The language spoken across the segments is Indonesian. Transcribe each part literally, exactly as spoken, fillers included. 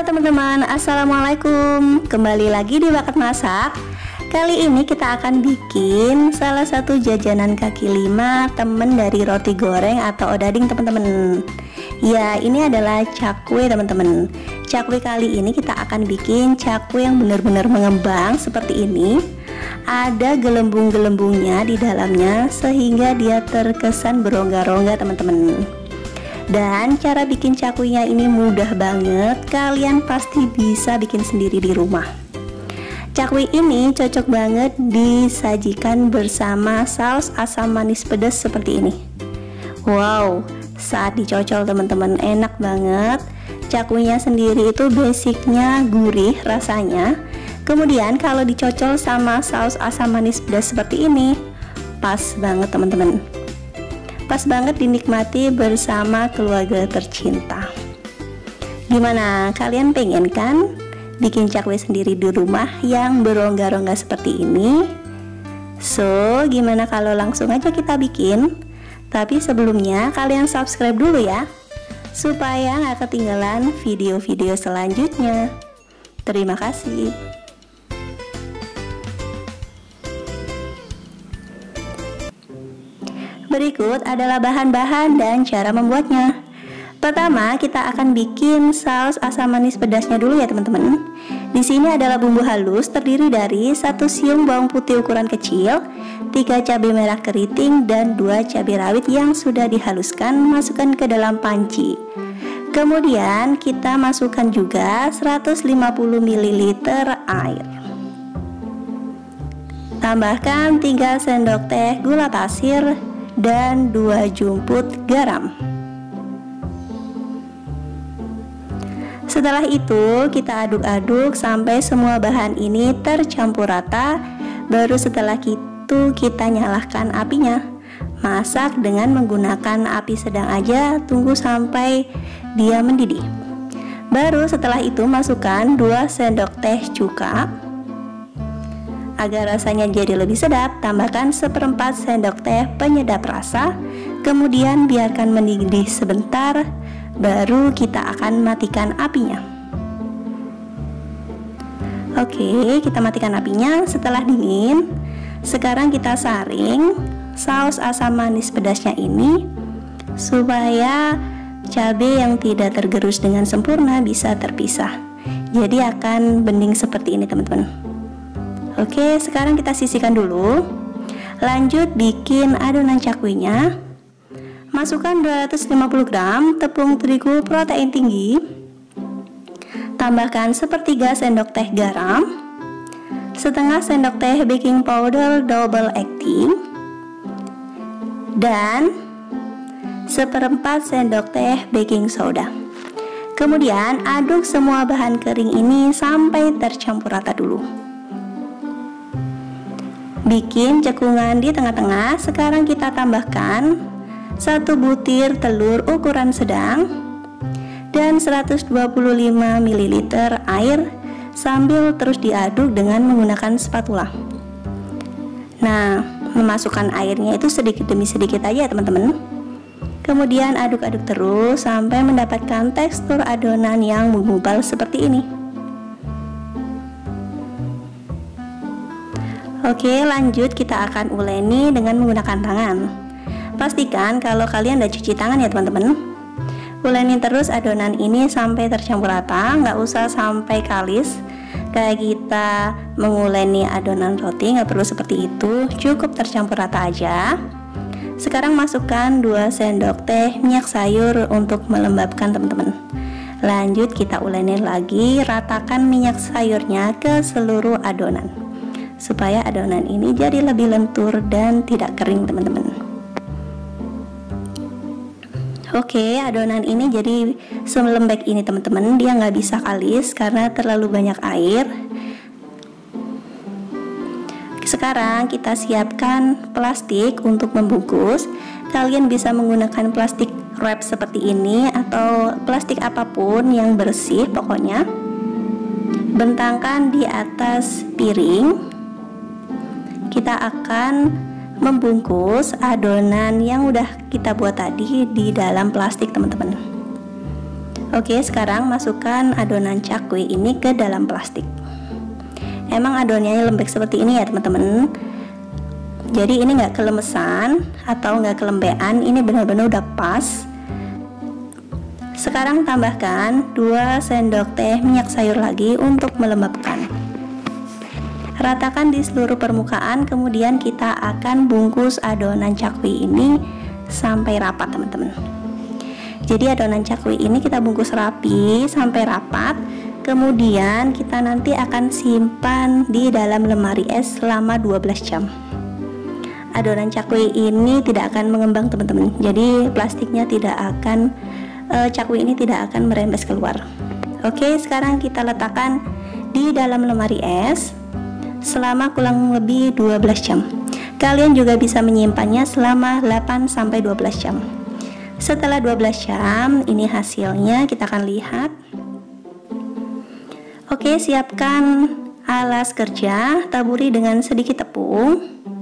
Halo teman-teman, assalamualaikum. Kembali lagi di Bakat Masak. Kali ini kita akan bikin salah satu jajanan kaki lima temen dari roti goreng atau odading teman-teman. Ya, ini adalah cakwe teman-teman. Cakwe kali ini kita akan bikin cakwe yang benar-benar mengembang seperti ini. Ada gelembung-gelembungnya di dalamnya sehingga dia terkesan berongga-rongga teman-teman. Dan cara bikin cakwenya ini mudah banget, kalian pasti bisa bikin sendiri di rumah. Cakwe ini cocok banget disajikan bersama saus asam manis pedas seperti ini. Wow, saat dicocol teman-teman enak banget. Cakwenya sendiri itu basicnya gurih rasanya. Kemudian kalau dicocol sama saus asam manis pedas seperti ini, pas banget teman-teman. Pas banget dinikmati bersama keluarga tercinta. Gimana, kalian pengen kan bikin cakwe sendiri di rumah yang berongga-rongga seperti ini? So, gimana kalau langsung aja kita bikin? Tapi sebelumnya kalian subscribe dulu ya, supaya nggak ketinggalan video-video selanjutnya. Terima kasih. Berikut adalah bahan-bahan dan cara membuatnya. Pertama, kita akan bikin saus asam manis pedasnya dulu ya teman-teman. Di sini adalah bumbu halus terdiri dari satu siung bawang putih ukuran kecil, tiga cabai merah keriting, dan dua cabai rawit yang sudah dihaluskan masukkan ke dalam panci. Kemudian kita masukkan juga seratus lima puluh mililiter air. Tambahkan tiga sendok teh gula pasir dan dua jumput garam. Setelah itu kita aduk-aduk sampai semua bahan ini tercampur rata. Baru setelah itu kita nyalakan apinya. Masak dengan menggunakan api sedang aja, tunggu sampai dia mendidih. Baru setelah itu masukkan dua sendok teh cuka. Agar rasanya jadi lebih sedap, tambahkan seperempat sendok teh penyedap rasa. Kemudian biarkan mendidih sebentar, baru kita akan matikan apinya. Oke, kita matikan apinya. Setelah dingin, sekarang kita saring saus asam manis pedasnya ini supaya cabai yang tidak tergerus dengan sempurna bisa terpisah. Jadi akan bening seperti ini teman-teman. Oke, sekarang kita sisihkan dulu. Lanjut bikin adonan cakwenya. Masukkan dua ratus lima puluh gram tepung terigu protein tinggi. Tambahkan sepertiga sendok teh garam, setengah sendok teh baking powder double acting, dan seperempat sendok teh baking soda. Kemudian aduk semua bahan kering ini sampai tercampur rata dulu. Bikin cekungan di tengah-tengah. Sekarang kita tambahkan satu butir telur ukuran sedang dan seratus dua puluh lima mililiter air sambil terus diaduk dengan menggunakan spatula. Nah, memasukkan airnya itu sedikit demi sedikit aja teman-teman. Kemudian aduk-aduk terus sampai mendapatkan tekstur adonan yang menggumpal seperti ini. Oke, lanjut kita akan uleni dengan menggunakan tangan. Pastikan kalau kalian udah cuci tangan ya teman-teman. Uleni terus adonan ini sampai tercampur rata, nggak usah sampai kalis kayak kita menguleni adonan roti, nggak perlu seperti itu, cukup tercampur rata aja. Sekarang masukkan dua sendok teh minyak sayur untuk melembabkan teman-teman. Lanjut kita uleni lagi, ratakan minyak sayurnya ke seluruh adonan supaya adonan ini jadi lebih lentur dan tidak kering teman-teman. Oke, adonan ini jadi selembek ini teman-teman, dia nggak bisa kalis karena terlalu banyak air. Sekarang kita siapkan plastik untuk membungkus. Kalian bisa menggunakan plastik wrap seperti ini atau plastik apapun yang bersih pokoknya. Bentangkan di atas piring. Kita akan membungkus adonan yang udah kita buat tadi di dalam plastik teman-teman. Oke, sekarang masukkan adonan cakwe ini ke dalam plastik. Emang adonannya lembek seperti ini ya teman-teman. Jadi ini nggak kelemesan atau nggak kelembean, ini benar-benar udah pas. Sekarang tambahkan dua sendok teh minyak sayur lagi untuk melembabkan. Ratakan di seluruh permukaan, kemudian kita akan bungkus adonan cakwe ini sampai rapat teman-teman. Jadi adonan cakwe ini kita bungkus rapi sampai rapat, kemudian kita nanti akan simpan di dalam lemari es selama dua belas jam. Adonan cakwe ini tidak akan mengembang teman-teman, jadi plastiknya tidak akan e, cakwe ini tidak akan merembes keluar. Oke, sekarang kita letakkan di dalam lemari es selama kurang lebih dua belas jam. Kalian juga bisa menyimpannya selama delapan sampai dua belas jam. Setelah dua belas jam, ini hasilnya, kita akan lihat. Oke, siapkan alas kerja, taburi dengan sedikit tepung.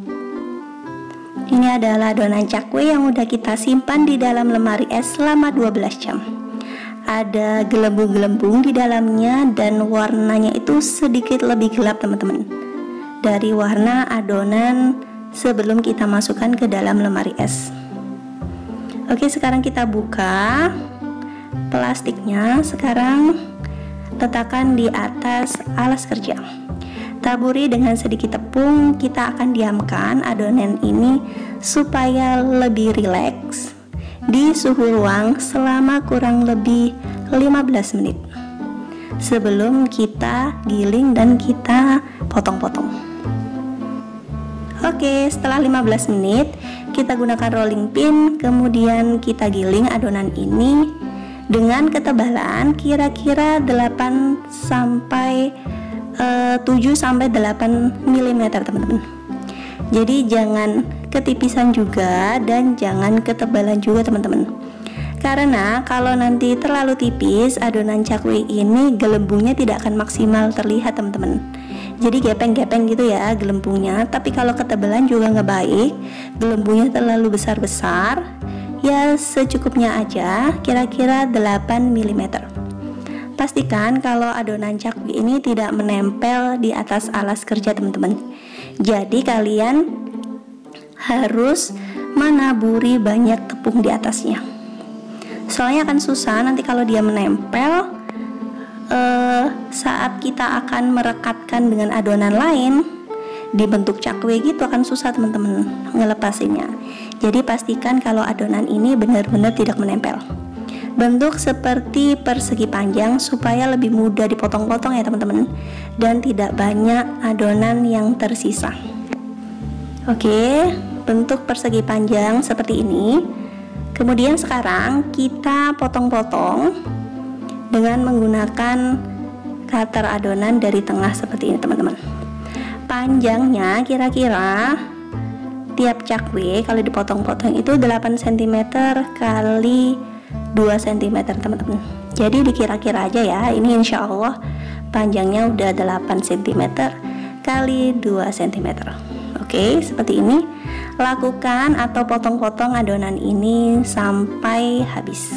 Ini adalah adonan cakwe yang udah kita simpan di dalam lemari es selama dua belas jam. Ada gelembung-gelembung di dalamnya dan warnanya itu sedikit lebih gelap teman-teman, dari warna adonan sebelum kita masukkan ke dalam lemari es. Oke, sekarang kita buka plastiknya. Sekarang letakkan di atas alas kerja. Taburi dengan sedikit tepung. Kita akan diamkan adonan ini supaya lebih rileks di suhu ruang selama kurang lebih lima belas menit sebelum kita giling dan kita potong-potong. Oke, setelah lima belas menit kita gunakan rolling pin, kemudian kita giling adonan ini dengan ketebalan kira-kira delapan sampai tujuh sampai delapan milimeter teman-teman. Jadi jangan ketipisan juga dan jangan ketebalan juga teman-teman. Karena kalau nanti terlalu tipis, adonan cakwe ini gelembungnya tidak akan maksimal terlihat teman-teman. Jadi gepeng-gepeng gitu ya gelembungnya. Tapi kalau ketebalan juga nggak baik, gelembungnya terlalu besar-besar, ya secukupnya aja, kira-kira delapan milimeter. Pastikan kalau adonan cakwe ini tidak menempel di atas alas kerja teman-teman. Jadi kalian harus menaburi banyak tepung di atasnya. Soalnya akan susah nanti kalau dia menempel. Uh, saat kita akan merekatkan dengan adonan lain di bentuk cakwe gitu akan susah teman-teman ngelepasinnya. Jadi pastikan kalau adonan ini benar-benar tidak menempel. Bentuk seperti persegi panjang supaya lebih mudah dipotong-potong ya teman-teman, dan tidak banyak adonan yang tersisa. Oke, bentuk persegi panjang seperti ini. Kemudian sekarang kita potong-potong dengan menggunakan cutter adonan dari tengah seperti ini teman-teman. Panjangnya kira-kira tiap cakwe kalau dipotong-potong itu delapan sentimeter kali dua sentimeter teman-teman. Jadi dikira-kira aja ya, ini insya Allah panjangnya udah delapan sentimeter kali dua sentimeter. Oke, seperti ini. Lakukan atau potong-potong adonan ini sampai habis.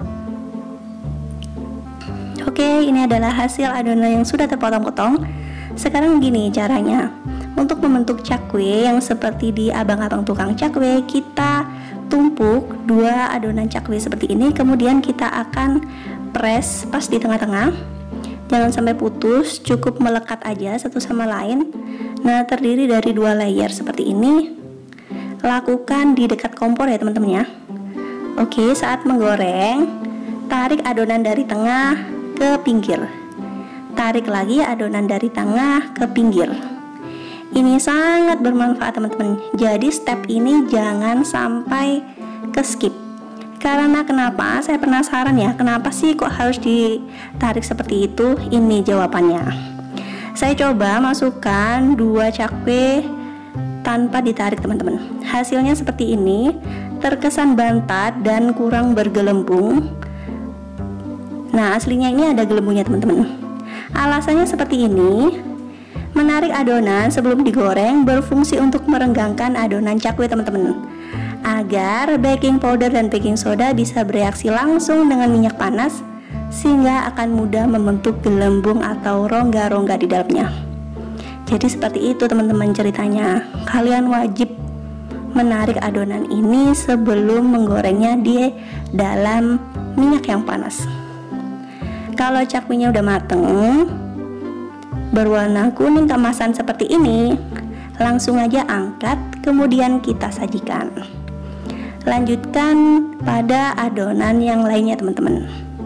Oke, ini adalah hasil adonan yang sudah terpotong-potong. Sekarang gini caranya. Untuk membentuk cakwe yang seperti di abang-abang tukang cakwe, kita tumpuk dua adonan cakwe seperti ini, kemudian kita akan press pas di tengah-tengah. Jangan sampai putus, cukup melekat aja satu sama lain. Nah, terdiri dari dua layer seperti ini. Lakukan di dekat kompor ya teman-teman ya. Oke, saat menggoreng, tarik adonan dari tengah ke pinggir, tarik lagi adonan dari tengah ke pinggir. Ini sangat bermanfaat teman-teman. Jadi step ini jangan sampai ke skip. Karena kenapa? Saya penasaran ya, kenapa sih kok harus ditarik seperti itu? Ini jawabannya. Saya coba masukkan dua cakwe tanpa ditarik teman-teman. Hasilnya seperti ini, terkesan bantat dan kurang bergelembung. Nah, aslinya ini ada gelembungnya teman-teman. Alasannya seperti ini. Menarik adonan sebelum digoreng berfungsi untuk merenggangkan adonan cakwe teman-teman, agar baking powder dan baking soda bisa bereaksi langsung dengan minyak panas sehingga akan mudah membentuk gelembung atau rongga-rongga di dalamnya. Jadi seperti itu teman-teman ceritanya. Kalian wajib menarik adonan ini sebelum menggorengnya di dalam minyak yang panas. Kalau cakwinya udah mateng, berwarna kuning keemasan seperti ini, langsung aja angkat, kemudian kita sajikan. Lanjutkan pada adonan yang lainnya teman-teman.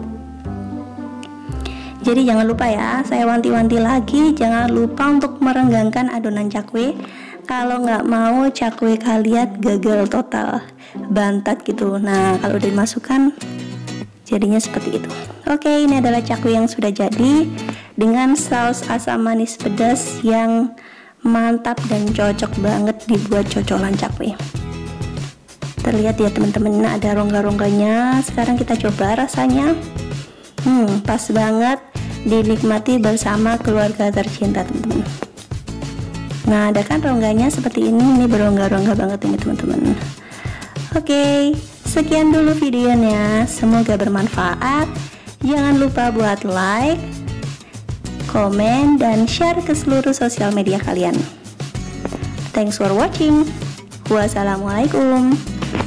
Jadi jangan lupa ya, saya wanti-wanti lagi, jangan lupa untuk merenggangkan adonan cakwe. Kalau nggak mau cakwe kalian gagal total, bantat gitu. Nah kalau udah dimasukkan, jadinya seperti itu. Oke, ini adalah cakwe yang sudah jadi dengan saus asam manis pedas yang mantap dan cocok banget dibuat cocolan cakwe. Terlihat ya teman-teman, ada rongga-rongganya. Sekarang kita coba rasanya. Hmm, pas banget dinikmati bersama keluarga tercinta teman-teman. Nah, ada kan rongganya seperti ini. Ini berongga-rongga banget ini teman-teman. Oke, sekian dulu videonya. Semoga bermanfaat. Jangan lupa buat like, komen, dan share ke seluruh sosial media kalian. Thanks for watching. Wassalamualaikum.